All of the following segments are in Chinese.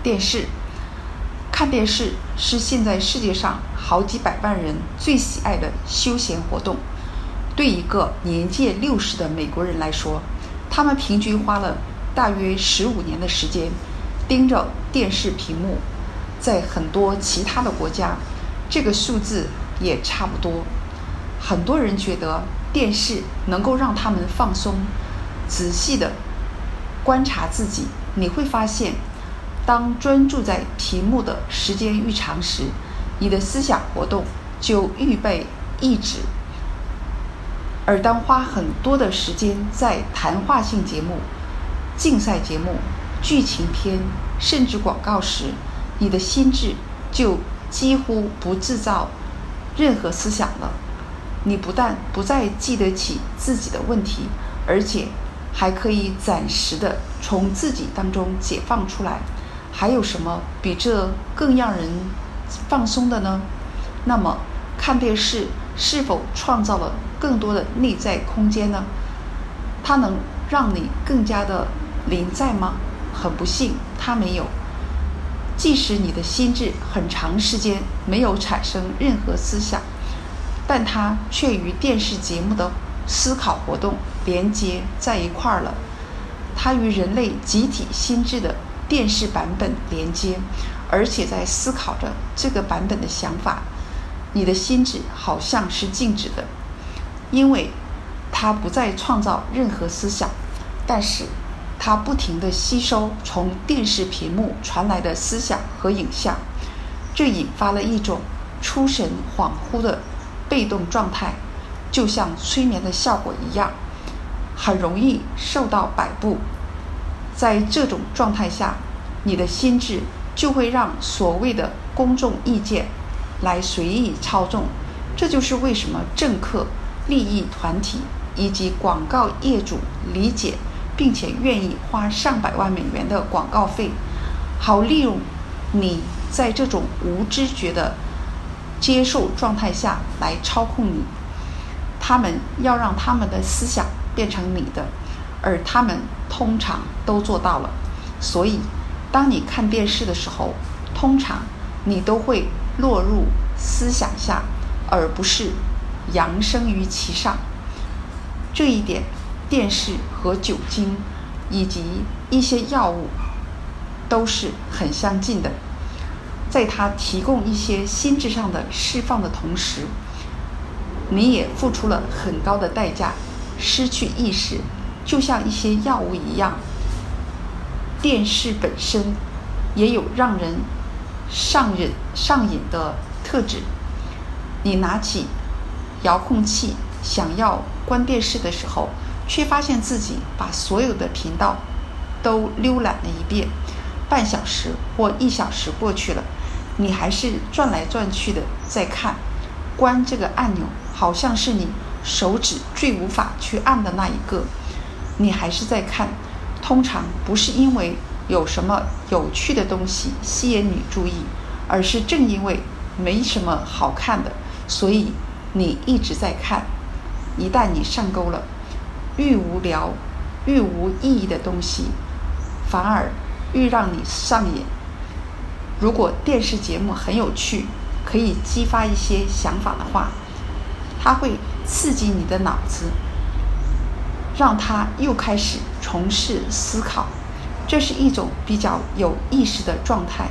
电视。看电视是现在世界上好几百万人最喜爱的休闲活动。对一个年届60的美国人来说，他们平均花了大约15年的时间盯着电视屏幕。在很多其他的国家，这个数字也差不多。很多人觉得电视能够让他们放松。仔细的观察自己，你会发现，当专注在屏幕的时间愈长时，你的思想活动就愈被抑制。而当花很多的时间在谈话性节目、竞赛节目、剧情片甚至广告时，你的心智就几乎不制造任何思想了。你不但不再记得起自己的问题，而且还可以暂时的从自己当中解放出来。还有什么比这更让人放松的呢？那么看电视是否创造了更多的内在空间呢？它能让你更加的临在吗？很不幸，它没有。即使你的心智很长时间没有产生任何思想，但它却与电视节目的思考活动连接在一块儿了。它与人类集体心智的电视版本连接，而且在思考着这个版本的想法。你的心智好像是静止的，因为它不再创造任何思想，但是它不停地吸收从电视屏幕传来的思想和影像，这引发了一种出神恍惚的被动状态，就像催眠的效果一样，很容易受到摆布。在这种状态下，你的心智就会让所谓的公众意见来随意操纵。这就是为什么政客、利益团体以及广告业主理解并且愿意花上百万美元的广告费，好利用你在这种无知觉的接受状态下来操控你。他们要让他们的思想变成你的，而他们通常都做到了。所以当你看电视的时候，通常你都会落入思想下，而不是扬升于其上。这一点，电视和酒精以及一些药物都是很相近的。在它提供一些心智上的释放的同时，你也付出了很高的代价，失去意识，就像一些药物一样。电视本身也有让人上瘾的特质。你拿起遥控器想要关电视的时候，却发现自己把所有的频道都浏览了一遍，半小时或1小时过去了，你还是转来转去的在看。关这个按钮好像是你手指最无法去按的那一个，你还是在看。通常不是因为有什么有趣的东西吸引你注意，而是正因为没什么好看的，所以你一直在看。一旦你上钩了，愈无聊愈无意义的东西反而愈让你上瘾。如果电视节目很有趣，可以激发一些想法的话，它会刺激你的脑子，让它又开始从事思考。这是一种比较有意识的状态，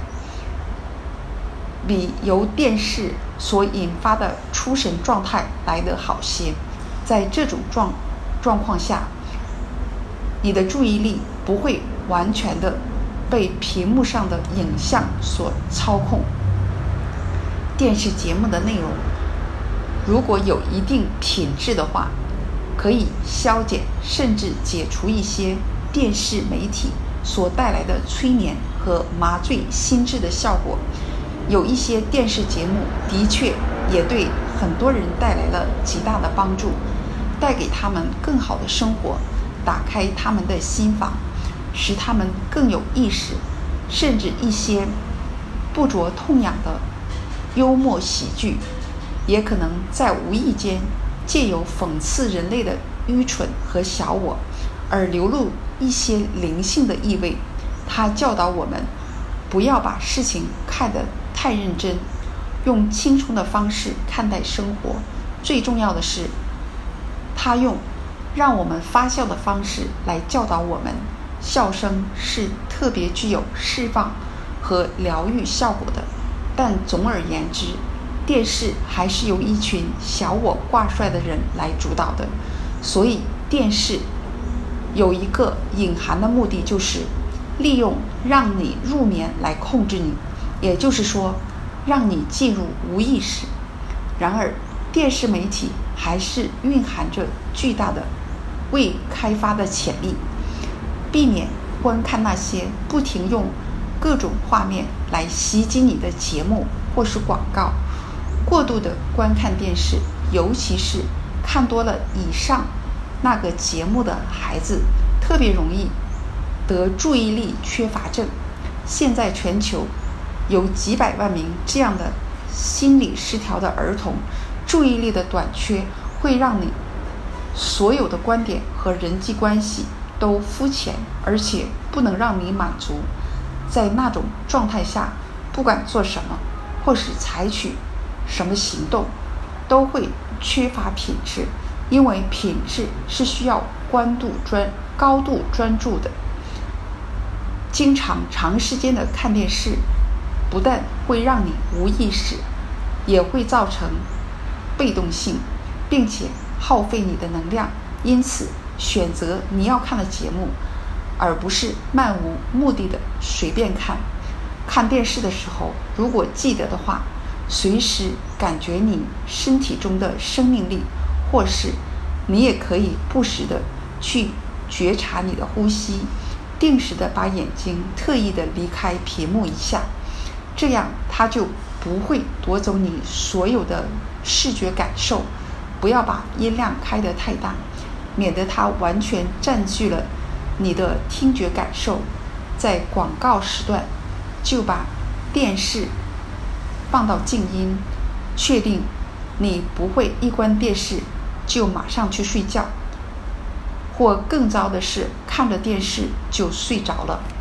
比由电视所引发的出神状态来得好些。在这种状况下，你的注意力不会完全的被屏幕上的影像所操控。电视节目的内容如果有一定品质的话，可以消减甚至解除一些电视媒体所带来的催眠和麻醉心智的效果。有一些电视节目的确也对很多人带来了极大的帮助，带给他们更好的生活，打开他们的心房，使他们更有意识。甚至一些不着痛痒的幽默喜剧，也可能在无意间借由讽刺人类的愚蠢和小我，而流露一些灵性的意味。它教导我们不要把事情看得太认真，用轻松的方式看待生活。最重要的是，他用让我们发笑的方式来教导我们，笑声是特别具有释放和疗愈效果的。但总而言之，电视还是由一群小我挂帅的人来主导的，所以电视有一个隐含的目的，就是利用让你入眠来控制你，也就是说让你进入无意识。然而电视媒体还是蕴含着巨大的未开发的潜力，避免观看那些不停用各种画面来袭击你的节目或是广告。过度的观看电视，尤其是看多了以上那个节目的孩子，特别容易得注意力缺乏症。现在全球有几百万名这样的心理失调的儿童，注意力的短缺会让你所有的观点和人际关系都肤浅，而且不能让你满足。在那种状态下，不管做什么或是采取什么行动，都会缺乏品质，因为品质是需要高度专注的。经常长时间的看电视，不但会让你无意识，也会造成被动性，并且耗费你的能量。因此，选择你要看的节目，而不是漫无目的的随便看。看电视的时候，如果记得的话，随时感觉你身体中的生命力，或是你也可以不时的去觉察你的呼吸，定时的把眼睛特意的离开屏幕一下，这样它就不会夺走你所有的视觉感受。不要把音量开得太大，免得它完全占据了你的听觉感受。在广告时段就把电视放到静音，确定你不会一关电视就马上去睡觉，或更糟的是看着电视就睡着了。